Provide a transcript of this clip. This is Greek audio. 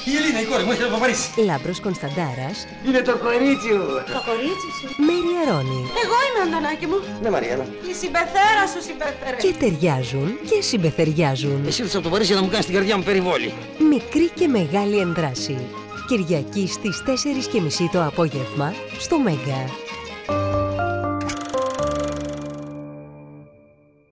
Η Ελίνα, η κόρη μου, έχει να Παρίσι. Λάμπρος Κωνσταντάρας. Είναι το κορίτσι μου. Το κορίτσι σου. Μέρη Αρώνη. Εγώ είμαι, Αντωνάκη μου. Ναι, Μαριάννα. Η συμπεθέρα σου συμπεθερέ. Και ταιριάζουν και συμπεθεριάζουν. Εσύ ήρθες από το Παρίσι για να μου κάνεις την καρδιά μου περιβόλη. Μικρή και μεγάλη ενδράση. Κυριακή στις 4:30 το απόγευμα στο Μέγκα.